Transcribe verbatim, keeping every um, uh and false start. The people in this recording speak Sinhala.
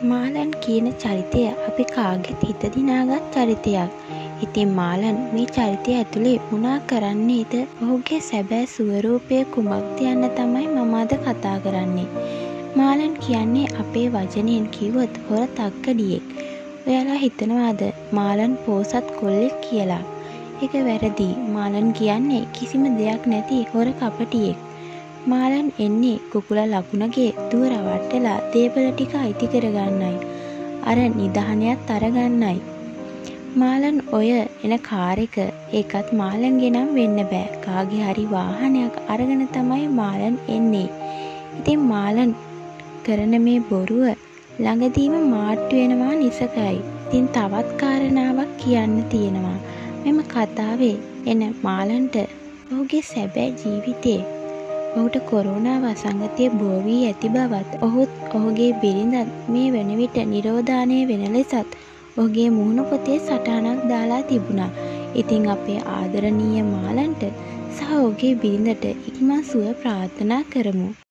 මාලන් කියන චරිතය අපි කාගෙත් හිත දිනාගත් චරිතයක්. ඉතින් මාලන් මේ චරිතය ඇතුලේ මොනා කරන්නේද? ඔහුගේ සැබෑ ස්වරූපය කුමක්ද යන්න තමයි මම අද කතා කරන්නේ. මාලන් කියන්නේ අපේ වචනයෙන් කිව්වොත් හොර තක්කඩියෙක්. ඔයාලා හිතනවාද මාලන් පෝසත් කොල්ලෙක් කියලා? ඒක වැරදි. මාලන් කියන්නේ කිසිම දෙයක් නැති හොර කපටියෙක්. මාලන් එන්නේ කුකුලා ලකුණගේ දුව රවට්ටලා දේපල ටික අයිති කරගන්නයි. අර නිදහනයත් අරගන්නයි. මාලන් ඔය එන කාර් එක ඒකත් මාලන්ගේ නම් වෙන්න බෑ. කාගේ හරි වාහනයක් අරගෙන තමයි මාලන් එන්නේ. ඉතින් මාලන් කරන මේ බොරුව ළඟදීම මාට්ටු වෙනවා නිසකයි. ඉතින් තවත් කාරණාවක් කියන්න තියෙනවා. මෙම කතාවේ එන මාලන්ට ඔහුගේ සැබෑ ජීවිතේ ඔහුට කොරෝනා වසංගතය බෝ වී ඇති බවත් ඔහුත් ඔහුගේ බිරිඳත් මේ වන විට නිරෝධානය වෙන ලෙසත් ඔහුගේ මුහුණ පොතේ සටහනක් දාලා තිබුණා. ඉතින් අපේ ආදරණීය මාලන්ට සහ ඔහුගේ බිරිඳට ඉක්මන් සුව ප්‍රාර්ථනා කරමු.